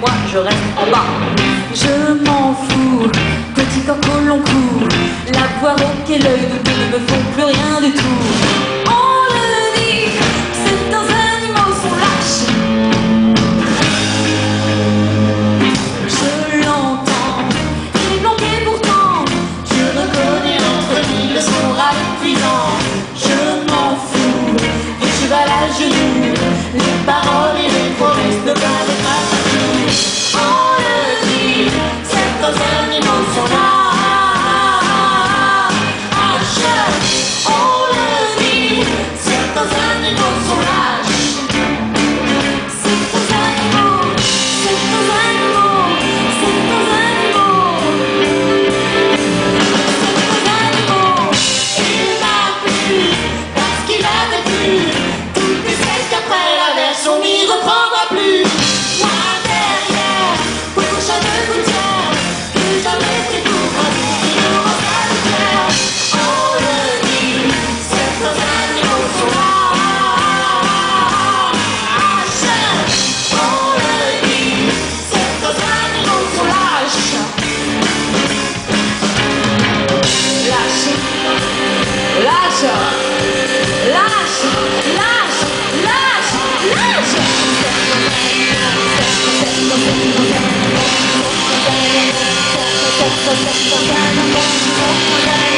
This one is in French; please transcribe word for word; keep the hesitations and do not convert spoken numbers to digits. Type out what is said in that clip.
moi je reste en bas. Je m'en fous, petit coq au long cou, la poire au quai, l'œil de deux ne me font plus rien du tout. On le dit, certains animaux sont lâches. Je l'entends, il est planqué pourtant, je reconnais entre mille son râle cuisant. Je m'en fous, des cheval à genoux, les paroles et les promesses ne peuvent pas partout. On le dit, certains animaux sont là. On le dit, certains animaux sont lâches. Certains animaux, certains animaux, certains animaux. Certains animaux, il m'a plu parce qu'il avait plu. Toutes les celles qu'après la version n'y reprendra plus. Moi derrière, prochain de gouttière, que jamais pris pour un qui aura pas le cœur. On le dit, certains animaux sont lâches. On le dit, certains animaux sont lâches. Lâche, lâche, lâche, lâche, lâche, lâche. Certains animaux